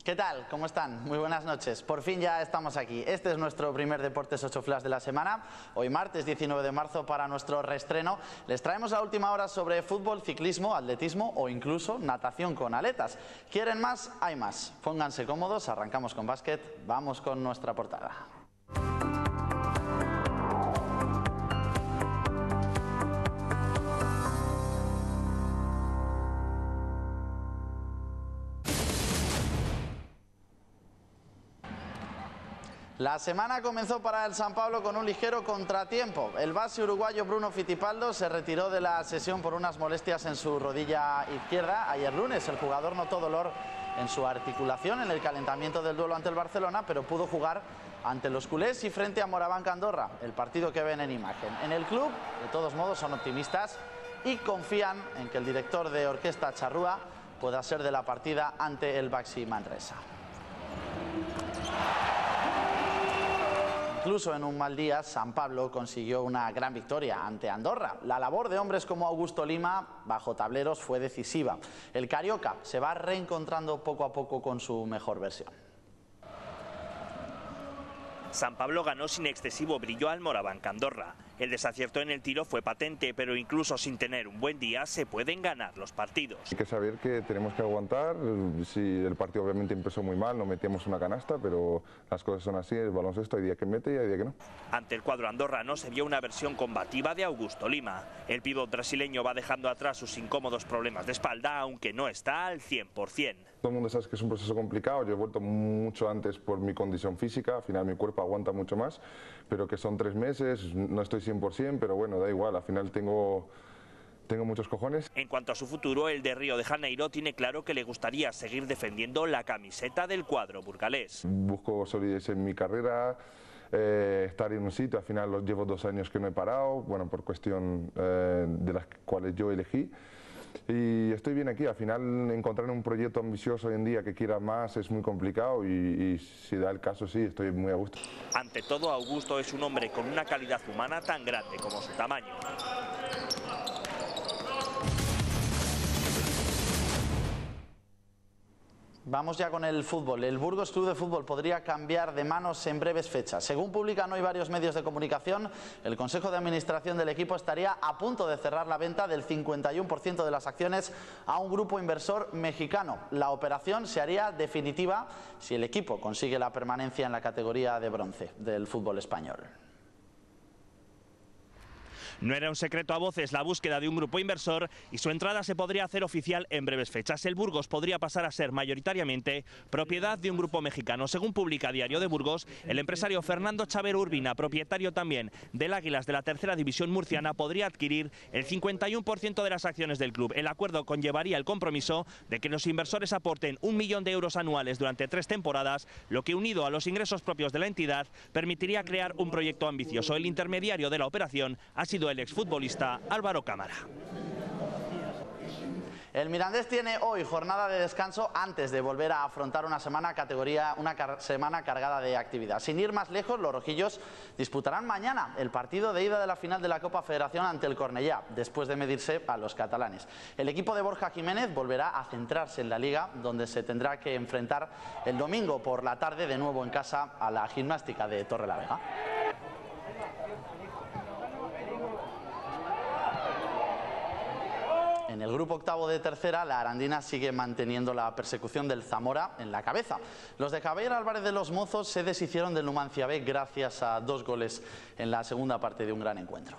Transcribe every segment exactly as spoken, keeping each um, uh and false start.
¿Qué tal? ¿Cómo están? Muy buenas noches. Por fin ya estamos aquí. Este es nuestro primer Deportes ocho Flash de la semana. Hoy martes diecinueve de marzo para nuestro reestreno. Les traemos la última hora sobre fútbol, ciclismo, atletismo o incluso natación con aletas. ¿Quieren más? Hay más. Pónganse cómodos, arrancamos con básquet. Vamos con nuestra portada. La semana comenzó para el San Pablo con un ligero contratiempo. El base uruguayo Bruno Fittipaldo se retiró de la sesión por unas molestias en su rodilla izquierda. Ayer lunes el jugador notó dolor en su articulación en el calentamiento del duelo ante el Barcelona, pero pudo jugar ante los culés y frente a Morabanca Andorra, el partido que ven en imagen. En el club, de todos modos, son optimistas y confían en que el director de orquesta Charrúa pueda ser de la partida ante el Baxi Manresa. Incluso en un mal día, San Pablo consiguió una gran victoria ante Andorra. La labor de hombres como Augusto Lima, bajo tableros, fue decisiva. El carioca se va reencontrando poco a poco con su mejor versión. San Pablo ganó sin excesivo brillo al Morabanca Andorra. El desacierto en el tiro fue patente, pero incluso sin tener un buen día se pueden ganar los partidos. Hay que saber que tenemos que aguantar. Si el partido obviamente empezó muy mal, no metíamos una canasta, pero las cosas son así, el baloncesto hay día que mete y hay día que no. Ante el cuadro andorrano se vio una versión combativa de Augusto Lima. El pívot brasileño va dejando atrás sus incómodos problemas de espalda, aunque no está al cien por cien. Todo el mundo sabe que es un proceso complicado, yo he vuelto mucho antes por mi condición física, al final mi cuerpo aguanta mucho más, pero que son tres meses, no estoy cien por cien, pero bueno, da igual, al final tengo, tengo muchos cojones. En cuanto a su futuro, el de Río de Janeiro tiene claro que le gustaría seguir defendiendo la camiseta del cuadro burgalés. Busco solidez en mi carrera, eh, estar en un sitio, al final los llevo dos años que no he parado, bueno, por cuestión eh, de las cuales yo elegí. Y estoy bien aquí, al final encontrar un proyecto ambicioso hoy en día que quiera más es muy complicado y, y si da el caso sí, estoy muy a gusto. Ante todo, Augusto es un hombre con una calidad humana tan grande como su tamaño. Vamos ya con el fútbol. El Burgos Club de Fútbol podría cambiar de manos en breves fechas. Según publican hoy varios medios de comunicación, el Consejo de Administración del equipo estaría a punto de cerrar la venta del cincuenta y uno por ciento de las acciones a un grupo inversor mexicano. La operación se haría definitiva si el equipo consigue la permanencia en la categoría de bronce del fútbol español. No era un secreto a voces la búsqueda de un grupo inversor y su entrada se podría hacer oficial en breves fechas. El Burgos podría pasar a ser mayoritariamente propiedad de un grupo mexicano. Según publica Diario de Burgos, el empresario Fernando Chavero Urbina, propietario también del Águilas de la tercera división murciana, podría adquirir el cincuenta y uno por ciento de las acciones del club. El acuerdo conllevaría el compromiso de que los inversores aporten un millón de euros anuales durante tres temporadas, lo que, unido a los ingresos propios de la entidad, permitiría crear un proyecto ambicioso. El intermediario de la operación ha sido el exfutbolista Álvaro Cámara. El Mirandés tiene hoy jornada de descanso antes de volver a afrontar una semana categoría, una car semana cargada de actividad. Sin ir más lejos, los rojillos disputarán mañana el partido de ida de la final de la Copa Federación ante el Cornellá, después de medirse a los catalanes. El equipo de Borja Jiménez volverá a centrarse en la Liga, donde se tendrá que enfrentar el domingo por la tarde de nuevo en casa a la Gimnástica de Torrelavega. En el grupo octavo de tercera, la Arandina sigue manteniendo la persecución del Zamora en la cabeza. Los de Javier Álvarez de los Mozos se deshicieron del Numancia B gracias a dos goles en la segunda parte de un gran encuentro.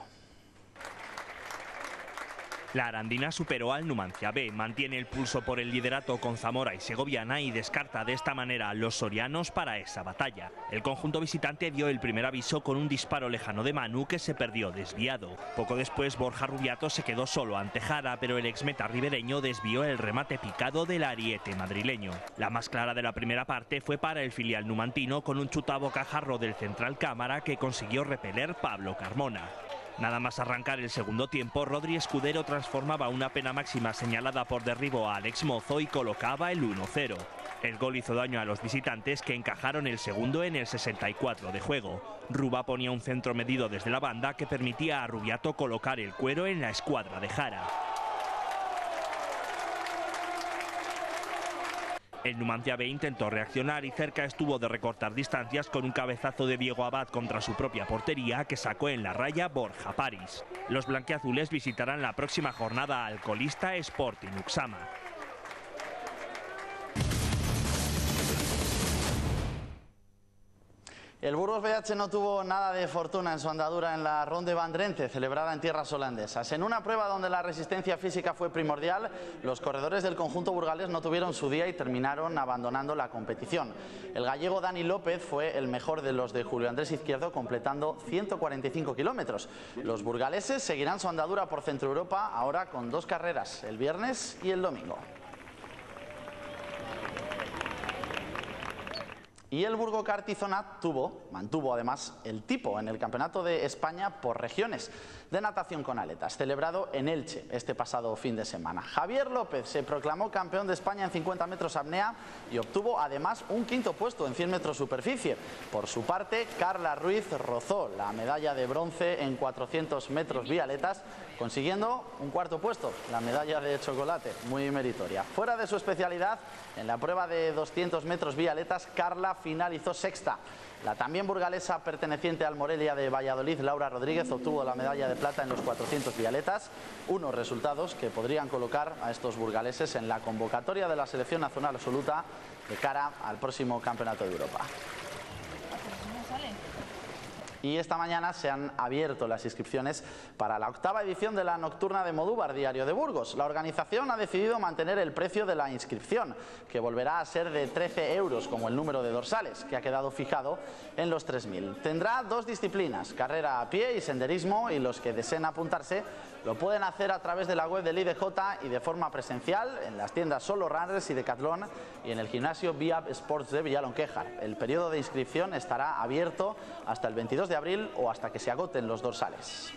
La Arandina superó al Numancia B, mantiene el pulso por el liderato con Zamora y Segoviana y descarta de esta manera a los sorianos para esa batalla. El conjunto visitante dio el primer aviso con un disparo lejano de Manu que se perdió desviado. Poco después Borja Rubiato se quedó solo ante Jara, pero el exmeta ribereño desvió el remate picado del ariete madrileño. La más clara de la primera parte fue para el filial numantino con un chute a bocajarro del central Cámara que consiguió repeler Pablo Carmona. Nada más arrancar el segundo tiempo, Rodri Escudero transformaba una pena máxima señalada por derribo a Alex Mozo y colocaba el uno cero. El gol hizo daño a los visitantes, que encajaron el segundo en el sesenta y cuatro de juego. Ruba ponía un centro medido desde la banda que permitía a Rubiato colocar el cuero en la escuadra de Jara. El Numancia B intentó reaccionar y cerca estuvo de recortar distancias con un cabezazo de Diego Abad contra su propia portería que sacó en la raya Borja París. Los blanquiazules visitarán la próxima jornada al colista Sporting Uxama. El Burgos B H no tuvo nada de fortuna en su andadura en la Ronde van Drenthe, celebrada en tierras holandesas. En una prueba donde la resistencia física fue primordial, los corredores del conjunto burgalés no tuvieron su día y terminaron abandonando la competición. El gallego Dani López fue el mejor de los de Julio Andrés Izquierdo, completando ciento cuarenta y cinco kilómetros. Los burgaleses seguirán su andadura por Centro Europa, ahora con dos carreras, el viernes y el domingo. Y el Burgo Cartizona tuvo, mantuvo además el tipo en el Campeonato de España por regiones de natación con aletas, celebrado en Elche este pasado fin de semana. Javier López se proclamó campeón de España en cincuenta metros apnea y obtuvo además un quinto puesto en cien metros superficie. Por su parte, Carla Ruiz rozó la medalla de bronce en cuatrocientos metros vialetas, consiguiendo un cuarto puesto, la medalla de chocolate, muy meritoria. Fuera de su especialidad, en la prueba de doscientos metros vialetas, Carla finalizó sexta. La también burgalesa perteneciente al Morelia de Valladolid, Laura Rodríguez, obtuvo la medalla de plata en los cuatrocientos vialetas, unos resultados que podrían colocar a estos burgaleses en la convocatoria de la selección nacional absoluta de cara al próximo Campeonato de Europa. Y esta mañana se han abierto las inscripciones para la octava edición de la Nocturna de Modúvar, Diario de Burgos. La organización ha decidido mantener el precio de la inscripción, que volverá a ser de trece euros, como el número de dorsales, que ha quedado fijado en los tres mil. Tendrá dos disciplinas, carrera a pie y senderismo, y los que deseen apuntarse lo pueden hacer a través de la web del I D J y de forma presencial en las tiendas Solo Runners y Decathlon y en el gimnasio Viap Sports de Villalonquejar. El periodo de inscripción estará abierto hasta el veintidós de abril o hasta que se agoten los dorsales.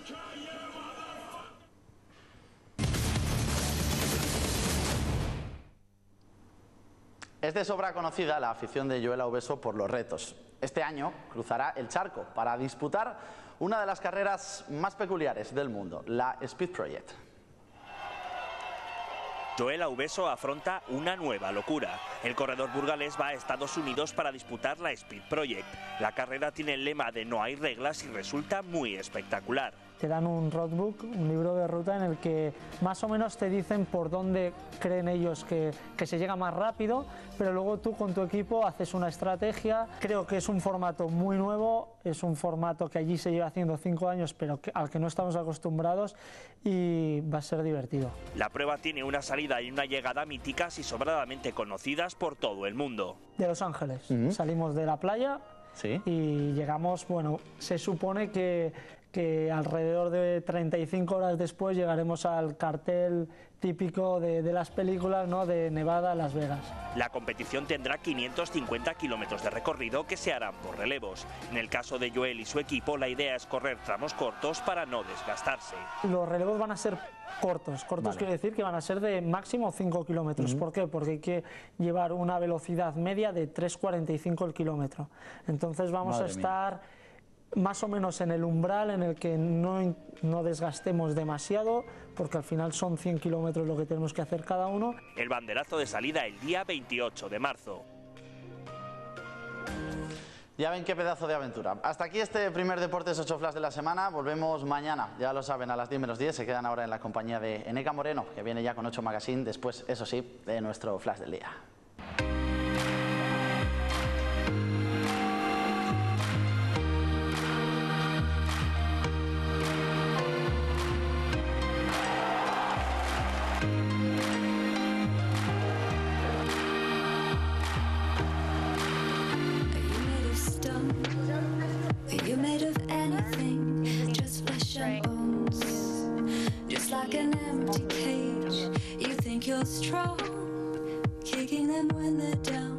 Es de sobra conocida la afición de Joel Aubeso por los retos. Este año cruzará el charco para disputar una de las carreras más peculiares del mundo, la Speed Project. Joel Aubeso afronta una nueva locura. El corredor burgalés va a Estados Unidos para disputar la Speed Project. La carrera tiene el lema de no hay reglas y resulta muy espectacular. Te dan un roadbook, un libro de ruta en el que más o menos te dicen por dónde creen ellos que, que se llega más rápido, pero luego tú con tu equipo haces una estrategia. Creo que es un formato muy nuevo, es un formato que allí se lleva haciendo cinco años, pero que, al que no estamos acostumbrados, y va a ser divertido. La prueba tiene una salida y una llegada míticas y sobradamente conocidas por todo el mundo. De Los Ángeles, Uh-huh. salimos de la playa, ¿Sí? y llegamos, bueno, se supone que que alrededor de treinta y cinco horas después llegaremos al cartel típico de, de las películas, ¿no?, de Nevada, Las Vegas. La competición tendrá quinientos cincuenta kilómetros de recorrido que se harán por relevos. En el caso de Joel y su equipo, la idea es correr tramos cortos para no desgastarse. Los relevos van a ser cortos, cortos Vale. quiere decir que van a ser de máximo cinco kilómetros. Uh-huh. ¿Por qué? Porque hay que llevar una velocidad media de tres cuarenta y cinco el kilómetro. Entonces vamos Madre a estar mía. más o menos en el umbral en el que no, no desgastemos demasiado, porque al final son cien kilómetros lo que tenemos que hacer cada uno. El banderazo de salida el día veintiocho de marzo. Ya ven qué pedazo de aventura. Hasta aquí este primer Deportes ocho Flash de la semana. Volvemos mañana, ya lo saben, a las diez menos diez. Se quedan ahora en la compañía de Eneca Moreno, que viene ya con ocho Magazine, después, eso sí, de nuestro Flash del día. Like an empty cage, you think you're strong, kicking them when they're down.